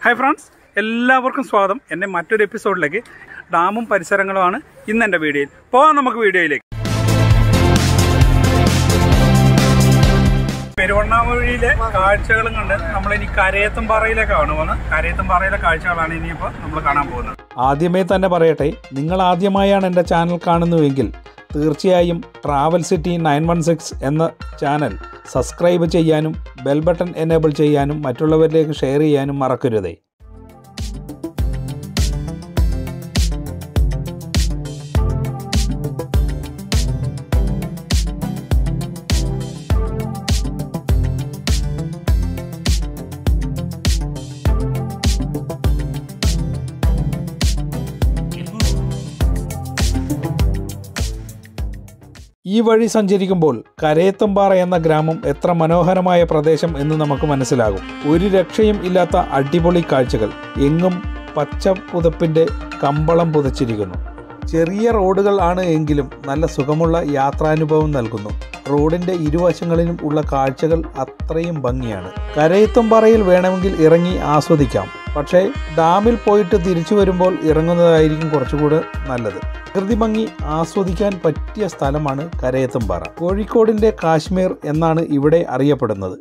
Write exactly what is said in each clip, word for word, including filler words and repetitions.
Hi friends, എല്ലാവർക്കും സ്വാഗതം. എൻ്റെ മറ്റൊരു എപ്പിസോഡിലേക്ക്. ഡാമും പരിസരങ്ങളുമാണ് ഇന്ന് എൻ്റെ വീഡിയോയിൽ. പോകാം നമുക്ക് വീഡിയോയിലേക്ക്. പെരുവണ്ണാമൊഴിയിലെ കാഴ്ചകളും കണ്ട് നമ്മളിനി കരയത്തുംപാറയിലേക്കാണ് പോകുന്നത്. കരയത്തുംപാറയിലെ കാഴ്ചകളാണ് ഇനിയിപ്പോൾ നമ്മൾ കാണാൻ പോകുന്നത്. ആദ്യമേ തന്നെ പറയട്ടെ, നിങ്ങൾ ആദ്യമായാണ് എൻ്റെ ചാനൽ കാണുന്നുവെങ്കിൽ തീർച്ചയായും travel city nine one six എന്ന ചാനൽ സബ്സ്ക്രൈബ് ചെയ്യാനും ബെൽ ബട്ടൺ എനേബിൾ ചെയ്യാനും മറ്റുള്ളവരിലേക്ക് ഷെയർ ചെയ്യാനും മറക്കരുതേ. ഈ വഴി സഞ്ചരിക്കുമ്പോൾ കരയത്തുംപാറ എന്ന ഗ്രാമം എത്ര മനോഹരമായ പ്രദേശം എന്ന് നമുക്ക് മനസ്സിലാകും. ഒരു രക്ഷയും ഇല്ലാത്ത അടിപൊളി കാഴ്ചകൾ. എങ്ങും പച്ച പുതപ്പിൻ്റെ കമ്പളം പുതച്ചിരിക്കുന്നു. ചെറിയ റോഡുകൾ ആണ് എങ്കിലും നല്ല സുഖമുള്ള യാത്രാനുഭവം നൽകുന്നു. റോഡിൻ്റെ ഇരുവശങ്ങളിലും ഉള്ള കാഴ്ചകൾ അത്രയും ഭംഗിയാണ്. കരയത്തുംപാറയിൽ വേണമെങ്കിൽ ഇറങ്ങി ആസ്വദിക്കാം. പക്ഷേ ഡാമിൽ പോയിട്ട് തിരിച്ചു വരുമ്പോൾ ഇറങ്ങുന്നതായിരിക്കും കുറച്ചുകൂടെ നല്ലത്. പ്രകൃതി ഭംഗി ആസ്വദിക്കാൻ പറ്റിയ സ്ഥലമാണ് കരയത്തുംപാറ. കോഴിക്കോടിൻ്റെ കാശ്മീർ എന്നാണ് ഇവിടെ അറിയപ്പെടുന്നത്.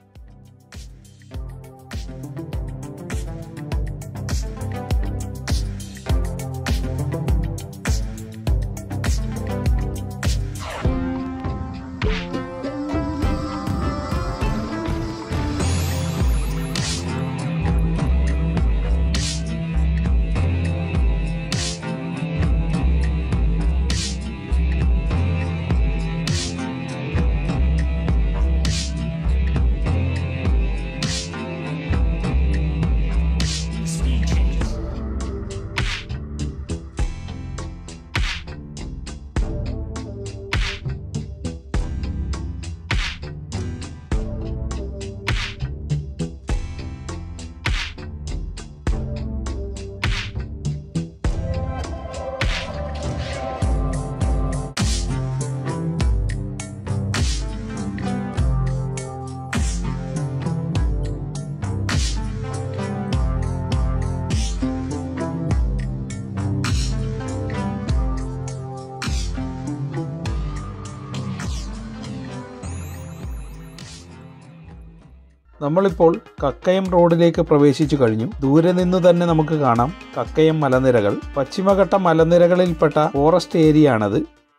നമ്മളിപ്പോൾ കക്കയം റോഡിലേക്ക് പ്രവേശിച്ചു കഴിഞ്ഞു. ദൂരെ നിന്നു തന്നെ നമുക്ക് കാണാം കക്കയം മലനിരകൾ. പശ്ചിമഘട്ട മലനിരകളിൽപ്പെട്ട ഫോറസ്റ്റ് ഏരിയ ആണത്.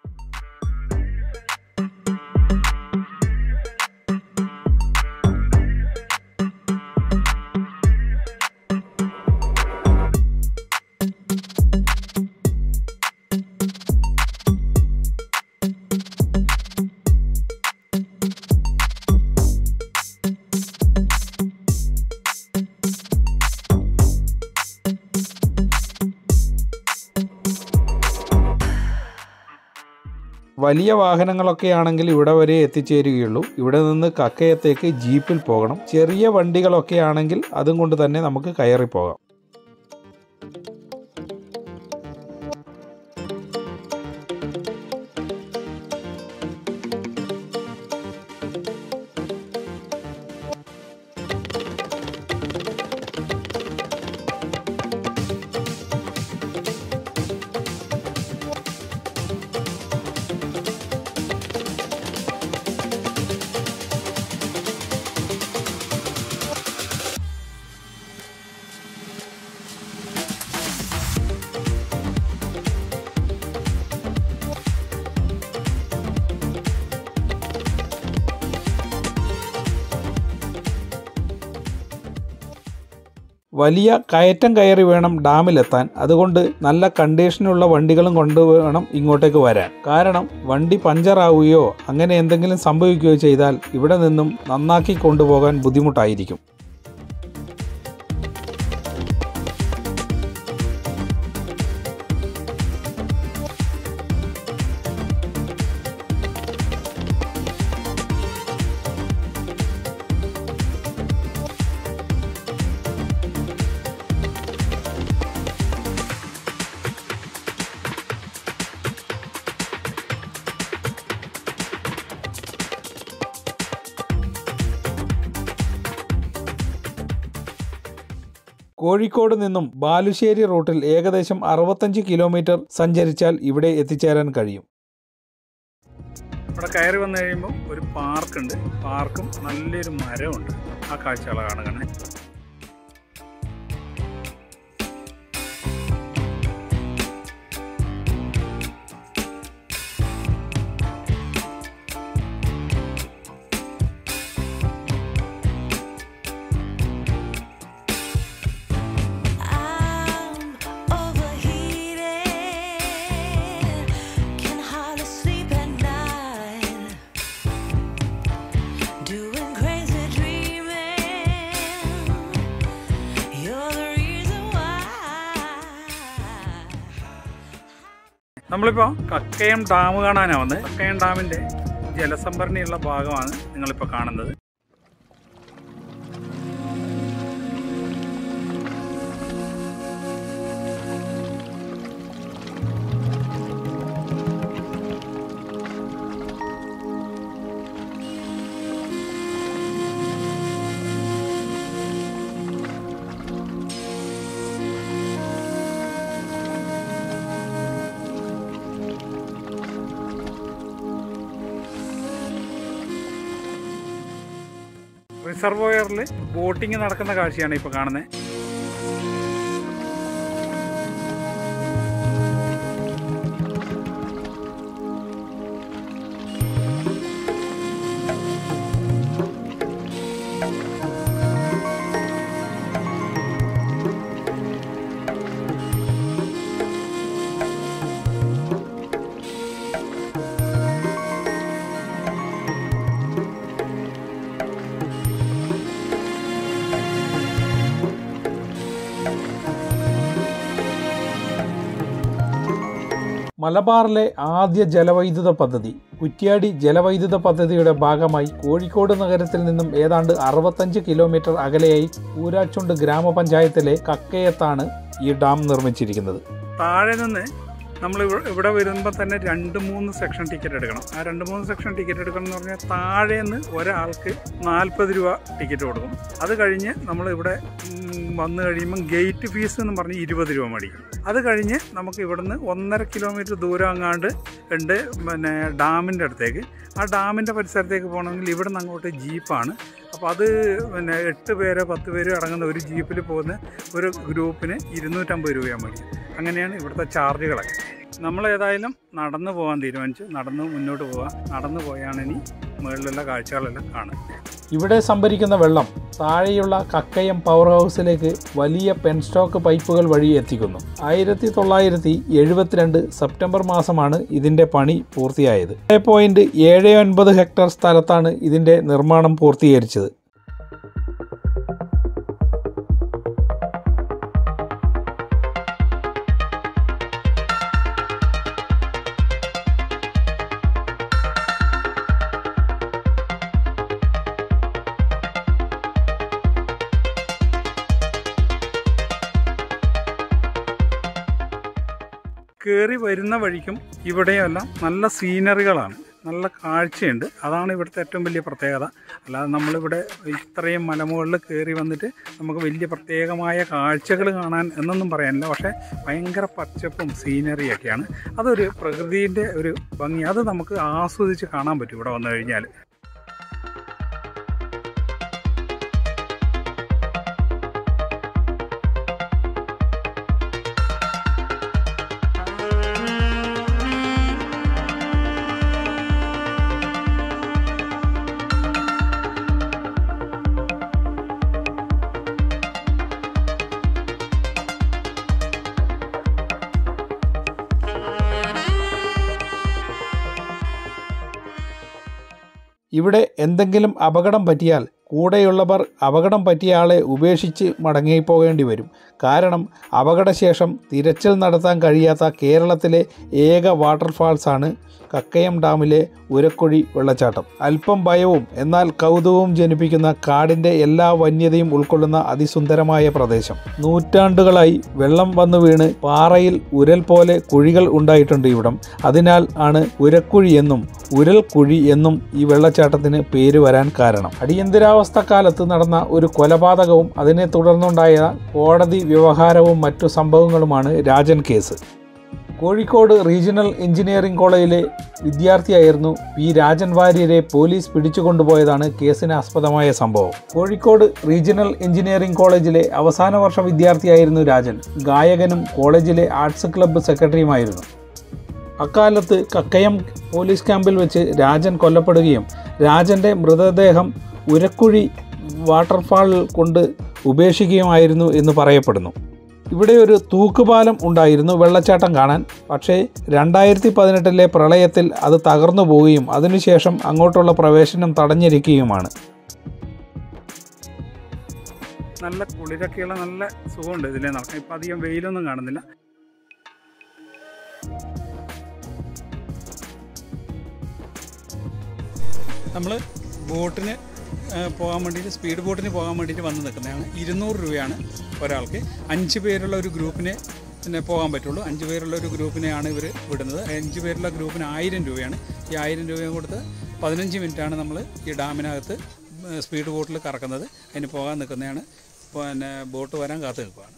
വലിയ വാഹനങ്ങളൊക്കെ ആണെങ്കിൽ ഇവിടെ വരെ എത്തിച്ചേരുകയുള്ളൂ. ഇവിടെ നിന്ന് കക്കയത്തേക്ക് ജീപ്പിൽ പോകണം. ചെറിയ വണ്ടികളൊക്കെ ആണെങ്കിൽ അതും കൊണ്ട് തന്നെ നമുക്ക് കയറി പോകാം. വലിയ കയറ്റം കയറി വേണം ഡാമിലെത്താൻ. അതുകൊണ്ട് നല്ല കണ്ടീഷനുള്ള വണ്ടികളും കൊണ്ട് വേണം ഇങ്ങോട്ടേക്ക് വരാൻ. കാരണം വണ്ടി പഞ്ചറാവുകയോ അങ്ങനെ എന്തെങ്കിലും സംഭവിക്കുകയോ ചെയ്താൽ ഇവിടെ നിന്നും നന്നാക്കി കൊണ്ടുപോകാൻ ബുദ്ധിമുട്ടായിരിക്കും. കോഴിക്കോട് നിന്നും ബാലുശ്ശേരി റൂട്ടിൽ ഏകദേശം അറുപത്തഞ്ച് കിലോമീറ്റർ സഞ്ചരിച്ചാൽ ഇവിടെ എത്തിച്ചേരാൻ കഴിയും. ഇവിടെ കയറി വന്നു കഴിയുമ്പോൾ ഒരു പാർക്കുണ്ട്. പാർക്കും നല്ലൊരു മരമുണ്ട്. ആ കാഴ്ചകളാണ് കാണാൻ. നമ്മളിപ്പോൾ കക്കയം ഡാം കാണാനാണ് വന്നത്. കക്കയം ഡാമിൻ്റെ ജലസംഭരണിയുള്ള ഭാഗമാണ് നിങ്ങളിപ്പോൾ കാണുന്നത്. റിസർവോയറിൽ ബോട്ടിങ് നടക്കുന്ന കാഴ്ചയാണ് ഇപ്പോൾ കാണുന്നത്. മലബാറിലെ ആദ്യ ജലവൈദ്യുത പദ്ധതി കുറ്റ്യാടി ജലവൈദ്യുത പദ്ധതിയുടെ ഭാഗമായി കോഴിക്കോട് നഗരത്തിൽ നിന്നും ഏതാണ്ട് അറുപത്തഞ്ച് കിലോമീറ്റർ അകലെയായി കൂരാച്ചുണ്ട് ഗ്രാമപഞ്ചായത്തിലെ കക്കയത്താണ് ഈ ഡാം നിർമ്മിച്ചിരിക്കുന്നത്. താഴെ നിന്ന് നമ്മൾ ഇവിടെ വരുമ്പോൾ തന്നെ രണ്ട് മൂന്ന് സെക്ഷൻ ടിക്കറ്റ് എടുക്കണം. ആ രണ്ട് മൂന്ന് സെക്ഷൻ ടിക്കറ്റ് എടുക്കണം എന്ന് പറഞ്ഞാൽ താഴെ നിന്ന് ഒരാൾക്ക് നാൽപ്പത് രൂപ ടിക്കറ്റ് കൊടുക്കും. അത് കഴിഞ്ഞ് നമ്മൾ ഇവിടെ വന്നു കഴിയുമ്പം ഗേറ്റ് ഫീസ് എന്ന് പറഞ്ഞ് ഇരുപത് രൂപ മേടിക്കും. അത് കഴിഞ്ഞ് നമുക്ക് ഇവിടുന്ന് ഒന്നര കിലോമീറ്റർ ദൂരം അങ്ങാണ്ട് ഉണ്ട് പിന്നെ ഡാമിൻ്റെ അടുത്തേക്ക്. ആ ഡാമിൻ്റെ പരിസരത്തേക്ക് പോകണമെങ്കിൽ ഇവിടെ നിന്ന് അങ്ങോട്ട് ജീപ്പാണ്. അപ്പോൾ അത് പിന്നെ എട്ട് പേരോ പത്ത് പേരോ അടങ്ങുന്ന ഒരു ജീപ്പിൽ പോകുന്ന ഒരു ഗ്രൂപ്പിന് ഇരുന്നൂറ്റമ്പത് രൂപയാണ് മേടിക്കും. അങ്ങനെയാണ് ഇവിടുത്തെ ചാർജുകളൊക്കെ. നമ്മൾ ഏതായാലും നടന്നു പോകാൻ തീരുമാനിച്ചു. നടന്ന് മുന്നോട്ട് പോകാം. നടന്നു പോയാണ് ഇനി മുകളിലുള്ള കാഴ്ചകളെല്ലാം കാണും. ഇവിടെ സംഭരിക്കുന്ന വെള്ളം താഴെയുള്ള കക്കയം പവർ ഹൗസിലേക്ക് വലിയ പെൻസ്റ്റോക്ക് പൈപ്പുകൾ വഴി എത്തിക്കുന്നു. ആയിരത്തി തൊള്ളായിരത്തി എഴുപത്തിരണ്ട് സെപ്റ്റംബർ മാസമാണ് ഇതിൻ്റെ പണി പൂർത്തിയായത്. ഏഴ് പോയിന്റ് ഏഴ് ഒൻപത് ഹെക്ടർ സ്ഥലത്താണ് ഇതിൻ്റെ നിർമ്മാണം പൂർത്തീകരിച്ചത്. കയറി വരുന്ന വഴിക്കും ഇവിടെയെല്ലാം നല്ല സീനറികളാണ്, നല്ല കാഴ്ചയുണ്ട്. അതാണ് ഇവിടുത്തെ ഏറ്റവും വലിയ പ്രത്യേകത. അല്ലാതെ നമ്മളിവിടെ ഇത്രയും മലമുകളിൽ കയറി വന്നിട്ട് നമുക്ക് വലിയ പ്രത്യേകമായ കാഴ്ചകൾ കാണാൻ എന്നൊന്നും പറയാനില്ല. പക്ഷേ ഭയങ്കര പച്ചപ്പും സീനറിയൊക്കെയാണ്. അതൊരു പ്രകൃതിൻ്റെ ഒരു ഭംഗി, അത് നമുക്ക് ആസ്വദിച്ച് കാണാൻ പറ്റും ഇവിടെ വന്നു കഴിഞ്ഞാൽ. ഇവിടെ എന്തെങ്കിലും അപകടം പറ്റിയാൽ കൂടെയുള്ളവർ അപകടം പറ്റിയ ആളെ ഉപേക്ഷിച്ച് മടങ്ങിപ്പോകേണ്ടി വരും. കാരണം അപകടശേഷം തിരച്ചിൽ നടത്താൻ കഴിയാത്ത കേരളത്തിലെ ഏക വാട്ടർഫാൾസാണ് കക്കയം ഡാമിലെ ഉരക്കുഴി വെള്ളച്ചാട്ടം. അല്പം ഭയവും എന്നാൽ കൗതുകവും ജനിപ്പിക്കുന്ന കാടിൻ്റെ എല്ലാ വന്യതയും ഉൾക്കൊള്ളുന്ന അതിസുന്ദരമായ പ്രദേശം. നൂറ്റാണ്ടുകളായി വെള്ളം വന്നു വീണ് പാറയിൽ ഉരൽ പോലെ കുഴികൾ ഉണ്ടായിട്ടുണ്ട് ഇവിടം. അതിനാൽ ആണ് ഉരക്കുഴി എന്നും ഉരൽ കുഴി എന്നും ഈ വെള്ളച്ചാട്ടത്തിന് പേര് വരാൻ കാരണം. അടിയന്തരാവസ്ഥ അടിയന്തരാവസ്ഥക്കാലത്ത് നടന്ന ഒരു കൊലപാതകവും അതിനെ തുടർന്നുണ്ടായ കോടതി വ്യവഹാരവും മറ്റു സംഭവങ്ങളുമാണ് Rajan case. Kozhikode regional engineering കോളേജിലെ വിദ്യാർത്ഥിയായിരുന്നു പി രാജൻ വാര്യരെ പോലീസ് പിടിച്ചുകൊണ്ടുപോയതാണ് കേസിന് ആസ്പദമായ സംഭവം. കോഴിക്കോട് റീജിയണൽ എഞ്ചിനീയറിംഗ് കോളേജിലെ അവസാന വർഷ വിദ്യാർത്ഥിയായിരുന്നു രാജൻ. ഗായകനും കോളേജിലെ ആർട്സ് ക്ലബ്ബ് സെക്രട്ടറിയുമായിരുന്നു. അക്കാലത്ത് കക്കയം പോലീസ് ക്യാമ്പിൽ വെച്ച് രാജൻ കൊല്ലപ്പെടുകയും രാജൻ്റെ മൃതദേഹം ഉരക്കുഴി വാട്ടർഫാളിൽ കൊണ്ട് ഉപേക്ഷിക്കുകയുമായിരുന്നു എന്ന് പറയപ്പെടുന്നു. ഇവിടെ ഒരു തൂക്കുപാലം ഉണ്ടായിരുന്നു വെള്ളച്ചാട്ടം കാണാൻ. പക്ഷേ രണ്ടായിരത്തി പതിനെട്ടിലെ പ്രളയത്തിൽ അത് തകർന്നു പോവുകയും അതിനുശേഷം അങ്ങോട്ടുള്ള പ്രവേശനം തടഞ്ഞിരിക്കുകയുമാണ്. നല്ല കുളിരൊക്കെയുള്ള നല്ല സുഖമുണ്ട് ഇതിലെ നടക്കാൻ. ഇപ്പം അധികം വെയിലൊന്നും കാണുന്നില്ല. നമ്മൾ ബോട്ടിന് പോകാൻ വേണ്ടിയിട്ട് സ്പീഡ് ബോട്ടിന് പോകാൻ വേണ്ടിയിട്ട് വന്ന് നിൽക്കുന്നതാണ്. ഇരുന്നൂറ് രൂപയാണ് ഒരാൾക്ക്. അഞ്ച് പേരുള്ള ഒരു ഗ്രൂപ്പിന് പിന്നെ പോകാൻ പറ്റുള്ളൂ. അഞ്ച് പേരുള്ള ഒരു ഗ്രൂപ്പിനെയാണ് ഇവർ വിടുന്നത്. അഞ്ച് പേരുള്ള ഗ്രൂപ്പിന് ആയിരം രൂപയാണ്. ഈ ആയിരം രൂപയും കൊടുത്ത് പതിനഞ്ച് മിനിറ്റാണ് നമ്മൾ ഈ ഡാമിനകത്ത് സ്പീഡ് ബോട്ടിൽ കറക്കുന്നത്. അതിന് പോകാൻ നിൽക്കുന്നതാണ്. പിന്നെ ബോട്ട് വരാൻ കാത്തു നിൽക്കുകയാണ്.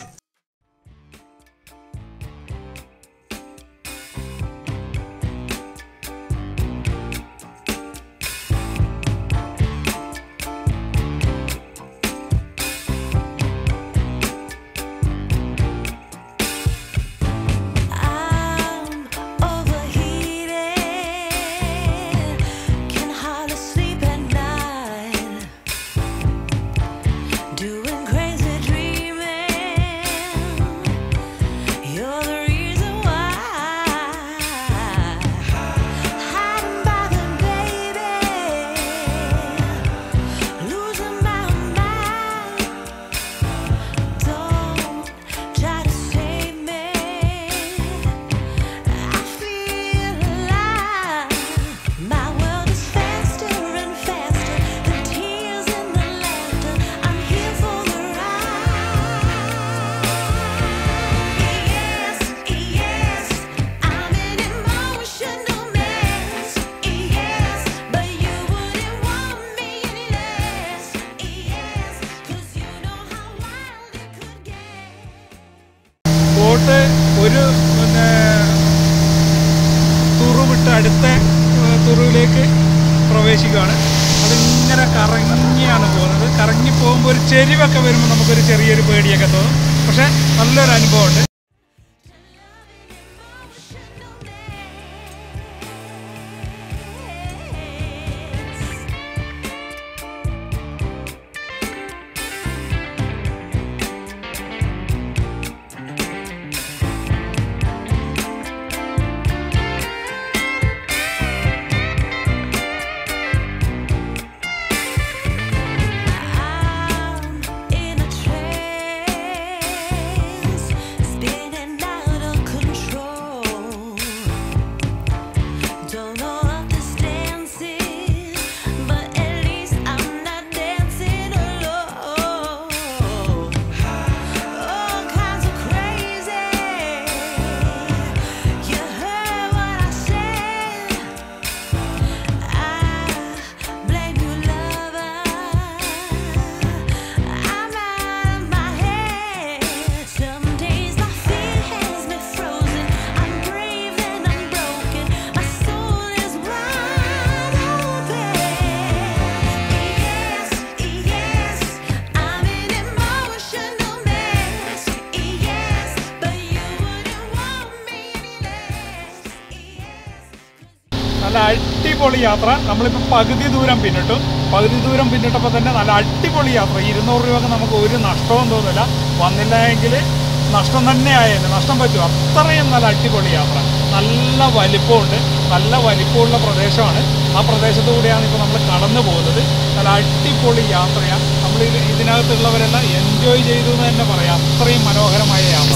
ബോട്ട് ഒരു പിന്നെ തുറു വിട്ട് അടുത്ത തുറുവിലേക്ക് പ്രവേശിക്കുകയാണ്. അതിങ്ങനെ കറങ്ങിയാണ് പോകുന്നത്. കറങ്ങി പോകുമ്പോൾ ഒരു ചെരിവൊക്കെ വരുമ്പോൾ നമുക്കൊരു ചെറിയൊരു പേടിയൊക്കെ തോന്നും. പക്ഷേ നല്ലൊരു അനുഭവമുണ്ട്. നല്ല അടിപൊളി യാത്ര. നമ്മളിപ്പോൾ പകുതി ദൂരം പിന്നിട്ടു. പകുതി ദൂരം പിന്നിട്ടപ്പോൾ തന്നെ നല്ല അടിപൊളി യാത്ര. ഇരുന്നൂറ് രൂപക്ക് നമുക്ക് ഒരു നഷ്ടവും തോന്നില്ല. വന്നില്ല എങ്കിൽ നഷ്ടം തന്നെ ആയേനെ, നഷ്ടം പറ്റും. അത്രയും നല്ല അടിപൊളി യാത്ര. നല്ല വലിപ്പമുണ്ട്. നല്ല വലിപ്പമുള്ള പ്രദേശമാണ്. ആ പ്രദേശത്തു കൂടിയാണ് ഇപ്പോൾ നമ്മൾ കടന്നു പോകുന്നത്. നല്ല അടിപൊളി യാത്രയാണ്. നമ്മൾ ഇതിനകത്തുള്ളവരെല്ലാം എൻജോയ് ചെയ്തു എന്ന് തന്നെ പറയാം. അത്രയും മനോഹരമായ യാത്ര.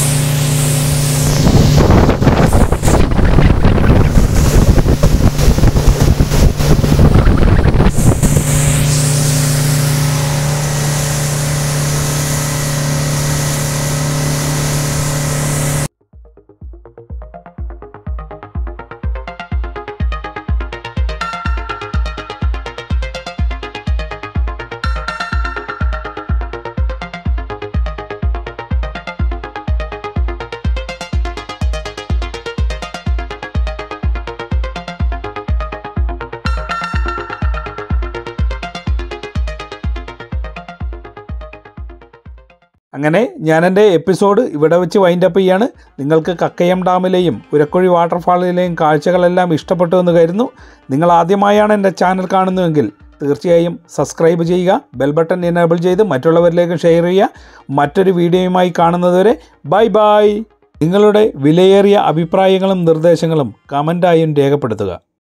അങ്ങനെ ഞാൻ എൻ്റെ എപ്പിസോഡ് ഇവിടെ വെച്ച് വൈൻഡപ്പ് ചെയ്യാണ്. നിങ്ങൾക്ക് കക്കയം ഡാമിലെയും ഉരക്കുഴി വാട്ടർഫാളിലെയും കാഴ്ചകളെല്ലാം ഇഷ്ടപ്പെട്ടു എന്ന് കരുതുന്നു. നിങ്ങൾ ആദ്യമായാണ് എൻ്റെ ചാനൽ കാണുന്നതെങ്കിൽ തീർച്ചയായും സബ്സ്ക്രൈബ് ചെയ്യുക, ബെൽ ബട്ടൺ എനേബിൾ ചെയ്ത് മറ്റുള്ളവരിലേക്ക് ഷെയർ ചെയ്യുക. മറ്റൊരു വീഡിയോയുമായി കാണുന്നതുവരെ ബൈ ബൈ. നിങ്ങളുടെ വിലയേറിയ അഭിപ്രായങ്ങളും നിർദ്ദേശങ്ങളും കമൻറ്റായും രേഖപ്പെടുത്തുക.